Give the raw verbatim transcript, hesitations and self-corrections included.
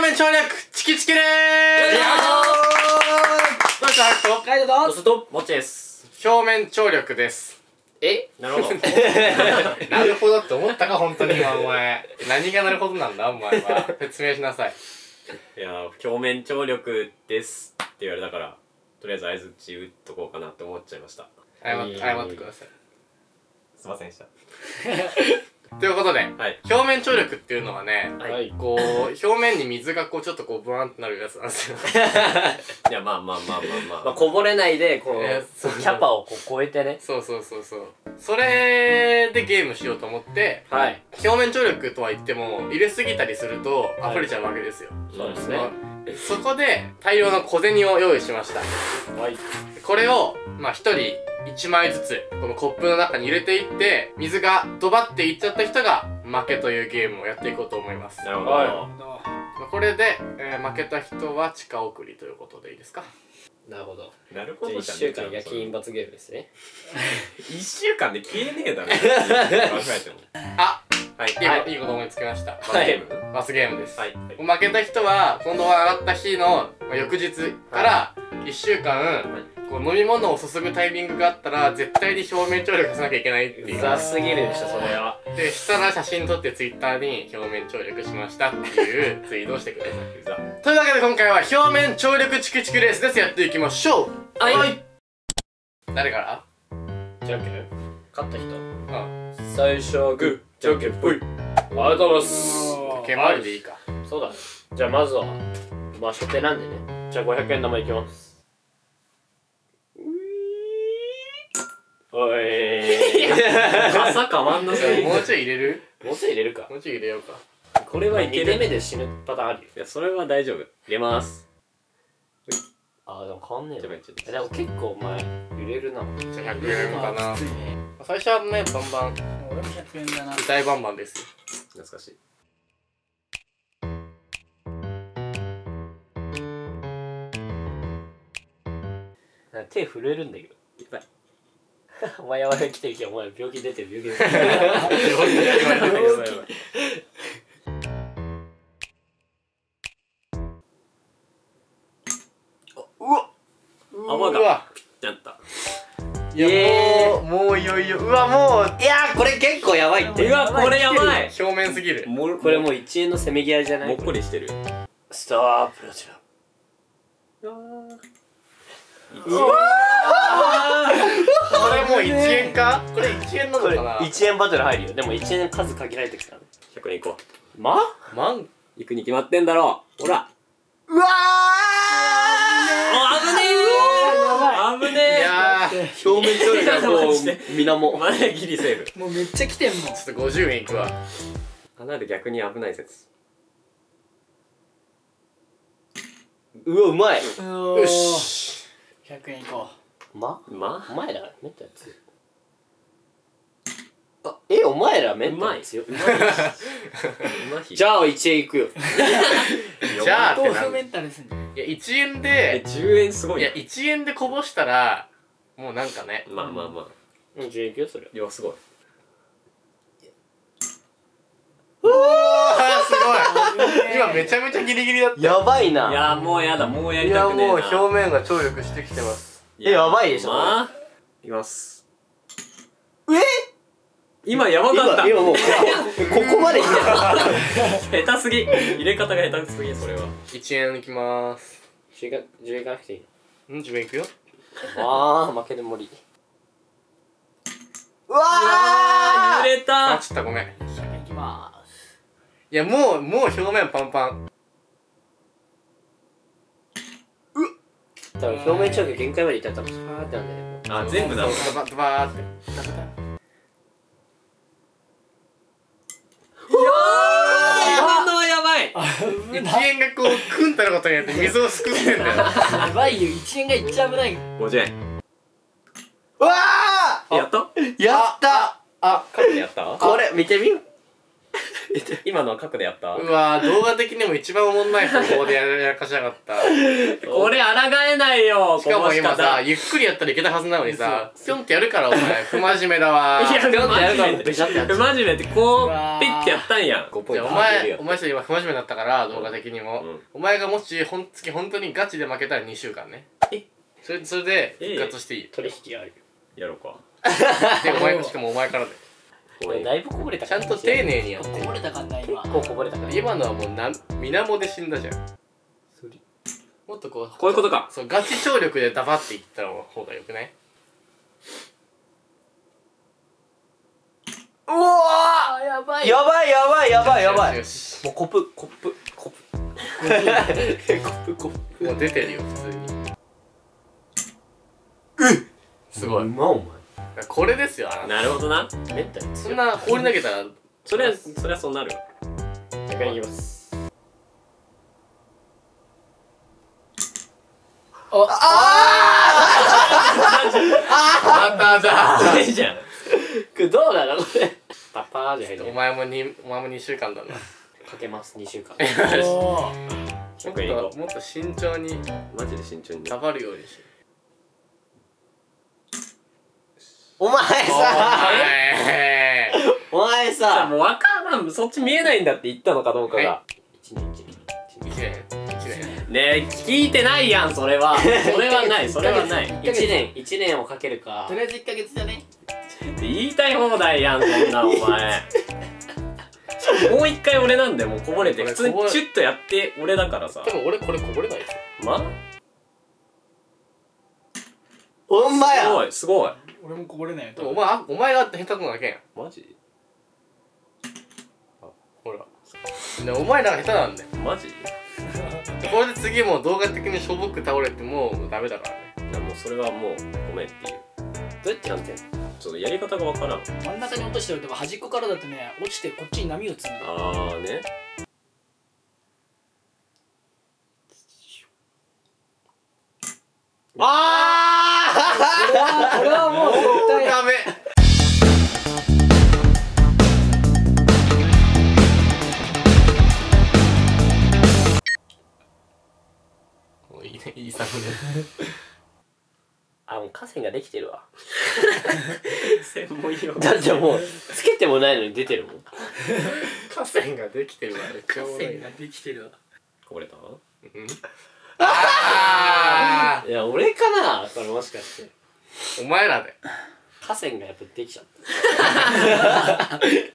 面跳躍チキチキでーす。どうしたハルト？ カイトとドストモッチです。 表面張力です。 え、なるほど。 なるほどって思ったか本当に今お前。何がなるほどなんだお前は。説明しなさい。 いやー、表面張力ですって言われたからとりあえず相づち打っとこうかなって思っちゃいました。 謝って謝ってください。 すいませんでした。 ということで、 はい、 表面張力っていうのはね、 はい、 こう表面に水がこうちょっとこうブワーンってなるやつなんですよ。 いやまあまあまあまあまあ、 まあ、こぼれないでこう、 えー、そうキャパをこう超えてね。 そうそうそうそう。それでゲームしようと思って、 はい、 表面張力とは言っても入れすぎたりすると溢れちゃうわけですよ。 そうですね。 そこで大量の小銭を用意しました。 はい。 これをまあひとりいちまいずつこのコップの中に入れていって水がドバっていっちゃった人が負けというゲームをやっていこうと思います。 なるほど。 はこれで、えー、負けた人は地下送りということでいいですか？ い。なるほど。 なるほど。 いっしゅうかん夜勤罰ゲームですね。 いっしゅうかんで消えねえだろ。考えても。 あ、 はい。 いい、はい、いいこと思いつきました。 罰ゲーム？ 罰ゲームです。 はい。 負けた人は今度は上がった日の翌日からいっしゅうかん、はい、こう飲み物を注ぐタイミングがあったら絶対に表面張力さなきゃいけないっていう。 うざすぎるでしょそれは。 でしたら写真撮ってツイッターに表面張力しましたっていうツイートをしてください。うざ。というわけで今回は表面張力チクチクレースです。やっていきましょう。 はい、 はい、誰からじゃんけん勝った人。 うん、 最初はグーじゃんけんぽい。ありがとうございます。 剣回りでいいか。 そうだね。じゃあまずはまあ初手なんでね。じゃあごひゃくえん玉いきます。おい傘変わんなさい。 もうちょい入れる？ もうちょい入れるか。 もうちょい入れようか。 これはいける。 にてんめで死ぬパターンあるよ。 いやそれは大丈夫。入れます。 あーでも変わんねえよ。 でも結構お前揺れるな。 じゃあひゃくえんかな。最初はねバンバン。 俺もひゃくえんだな。 大バンバンですよ。 懐かしい。 手震えるんだけど。 いっぱい。 お前やばい来てるけどお前病気出てる病気出てる。 病気。うわ。 泡がピッてなった。 いやもうもういよいよ。うわもう。 いやーこれ結構やばいって。 うわこれやばい。 表面すぎる。 これもういちえんのせめぎ合いじゃない？ もっこりしてる。 スタープラチナ。 うわこれもういちえんか？これいちえんなのかな？ いちえんバトル入るよ。でもいちえん数限られてきたね。 ひゃくえんいこう。 ま？ 万？ 行くに決まってんだろう。ほら。 うわー。危ねえ。危ねえ。 いやー表面張力がこう水面。 まだギリセーフ。 もうめっちゃ来てんもん。 ちょっとごじゅうえんいくわ。 穴で逆に危ない説。 うわうまい。 よし。 ひゃくえんいこま？ まお前らめったやつ。あ、えお前らめったやつよ。じゃあいちえんいくよ。 じゃあう。豆腐メンタルすんじゃん。 いやいちえんえでじゅうえんすごいな。 いやいちえんでこぼしたらもうなんかね。 まあまあまあ。 うん、じゅうえんいくよそれ。 いやすごい。 うわーすごい。今めちゃめちゃギリギリだった。 やばいな。 いやもうやだ、もうやりいやたくねえな。 もう表面が張力してきてます。 えやばいでしょ。 まあいきます。 え？ 今やばかった。 今もうこここまで来てる。 下手すぎ。入れ方が下手すぎ。それは。 いちえんいきまーす。 じゅうえんじゅうえんいかなくていいの？ んじゅうえんいくよ。 あー負けで森。うわ揺れた。 あちょっとごめん。 ひゃくえんいきまーす。 いやもうもう表面パンパン。 多分表面張力限界までいったら多分スパーってなんだよね。 あ全部だ。 ドバドバーって。 今のはやばい。 いちえんがこう組んだことによって水をすくってんだよ。 やばいよ、いちえんがいっちゃ危ない。 ごじゅうえん。 うわやった？ ーやった。あ勝ってやった？ これ見てみ。 今のは角でやったうわー、動画的にも一番おもんない方法でやらかしやがった。 これ抗えないよ。 しかも今こぼし方さ、ゆっくりやったらいけたはずなのにさ、ぴょんってやるからお前、不真面目だわー。 いや、不ぴょんってやるから真面目ベシャってやっちゃう不真面目ってこううわーピッてやったんやん。 ごポイントじゃあお前、お前ちょっと今不真面目だったから、動画的にも。 うんお前がもし、ほんつき本当にガチで負けたらにしゅうかんね。 えそれ、それで復活していい。 取引あるやろうか。 で、お前、しかもお前からで。 これだいぶこぼれたちゃんと丁寧にやってこ。ぼれたかんない今結構こぼれたから今のはもうな、水面で死んだじゃん。もっとこう、 こういうことか。 そう、ガチ張力でダバっていった方がよくない？ うわあやばーやばいやばいやばいやばいよし。 もうコップコップコップコップコップもう出てるよ、普通に。すごい。 うまお前これですよ、あなた。 なるほどな。 メンタルそんな放り投げたら、 それは、それはそうなるわ。 逆にいきますまただ。 いいじゃん。 これどうなのこれパッパーじゃ入るお前もに、お前もにしゅうかんだな。 かけますにしゅうかんおーも職員行こっと、もっと慎重に、 う。マジで慎重にねダ。バるようにし。 お前さおお前さあさもうわからん。そっち見えないんだって言ったのかどうかが。 一年一年い。一年、一年。 ねえ、聞いてないやん、それは。それはない、それはない。 一年一年をかけるかとりあえずいっかげつだね言いたい放題やん、そんなお前。もう一回俺なんでもうこぼれて、普通にチュッとやって俺だからさで。も俺これこぼれないでしまあほんますやごい、すごい。 俺もこぼれないよょ。でもお前、あお前が下手なだけやん。 マジほら。でお前らが下手なんだよ。 マジいこれで次もう動画的にしょぼく倒れてもうダメだからね。 やもうそれはもうごめんっていう。 どうやってやんてんのちょっとやり方がわからん。 真ん中に落としておいても端っこからだとね落ちてこっちに波を積んであーね。 あこれはこれはもう絶対ダメ。もういいね、いいサムネ。 あもう河川ができてるわ専門用。 だってもうつけてもないのに出てるもん河川ができてるわね。 河川ができてるわこぼれたあいや俺かなこれもしかしてーお前らで。 河川がやっぱできちゃった